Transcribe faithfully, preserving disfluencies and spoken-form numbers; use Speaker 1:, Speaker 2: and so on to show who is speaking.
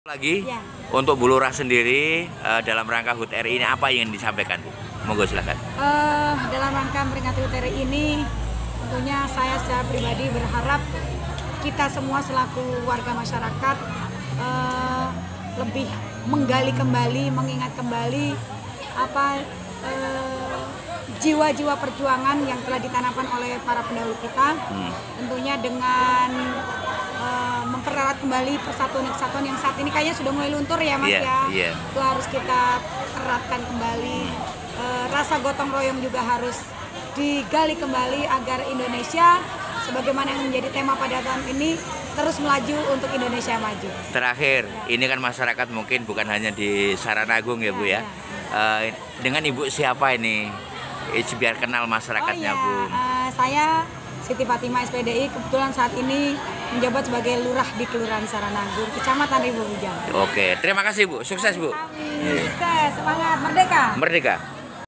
Speaker 1: Lagi
Speaker 2: Ya.
Speaker 1: untuk Bu Lurah sendiri uh, dalam rangka H U T R I ini apa yang disampaikan, Bu? Monggo silakan.
Speaker 2: Uh, dalam rangka memperingati H U T R I ini, tentunya saya secara pribadi berharap kita semua selaku warga masyarakat uh, lebih menggali kembali, mengingat kembali apa uh, jiwa-jiwa perjuangan yang telah ditanamkan oleh para pendahulu kita, hmm. tentunya dengan Uh, mempererat kembali persatuan-persatuan yang saat ini kayaknya sudah mulai luntur ya Mas
Speaker 1: yeah,
Speaker 2: ya.
Speaker 1: Yeah.
Speaker 2: Itu harus kita eratkan kembali. Uh, rasa gotong royong juga harus digali kembali agar Indonesia sebagaimana yang menjadi tema pada tahun ini terus melaju untuk Indonesia maju.
Speaker 1: Terakhir,
Speaker 2: ya.
Speaker 1: Ini kan masyarakat mungkin bukan hanya di Saranagung ya, ya Bu ya. ya.
Speaker 2: ya.
Speaker 1: Uh, dengan Ibu siapa ini? Biar kenal masyarakatnya,
Speaker 2: oh, ya.
Speaker 1: Bu.
Speaker 2: Uh, saya Siti Fatimah S P D I, kebetulan saat ini menjabat sebagai lurah di Kelurahan Saranagung, Kecamatan Ribu Ujang.
Speaker 1: Oke, terima kasih Bu, sukses Bu.
Speaker 2: Sukses, semangat, merdeka.
Speaker 1: Merdeka.